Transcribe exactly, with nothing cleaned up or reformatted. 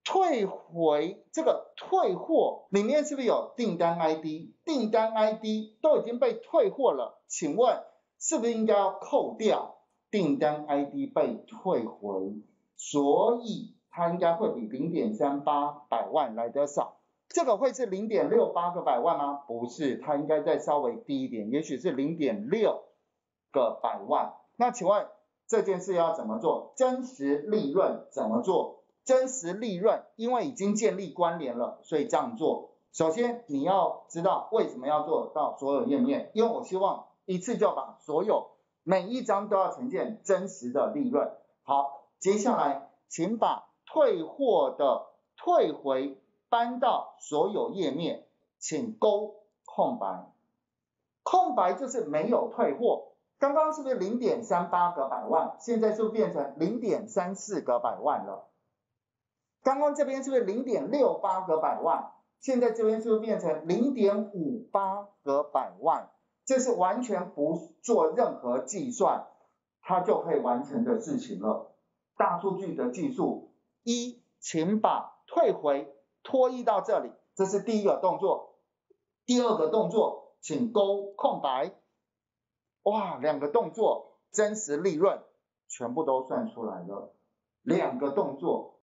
退回这个退货里面是不是有订单 I D？ 订单 I D 都已经被退货了，请问是不是应该要扣掉订单 I D 被退回？所以它应该会比 零点三八百万来得少。这个会是 零点六八个百万吗？不是，它应该再稍微低一点，也许是 零点六个百万。那请问这件事要怎么做？真实利润怎么做？真实利润因为已经建立关联了，所以这样做。首先你要知道为什么要做到所有页面，因为我希望一次就把所有每一张都要呈现真实的利润。好，接下来请把退货的退回搬到所有页面，请勾空白。空白就是没有退货。刚刚是不是 零点三八个百万？现在是不是变成 零点三四个百万了？刚刚这边是不是 零点六八个百万？现在这边是不是变成 零点五八个百万？这是完全不做任何计算，它就可以完成的事情了。大数据的技术，一，请把退回拖移到这里，这是第一个动作。第二个动作，请勾空白。哇，两个动作，真实利润全部都算出来了。两个动作。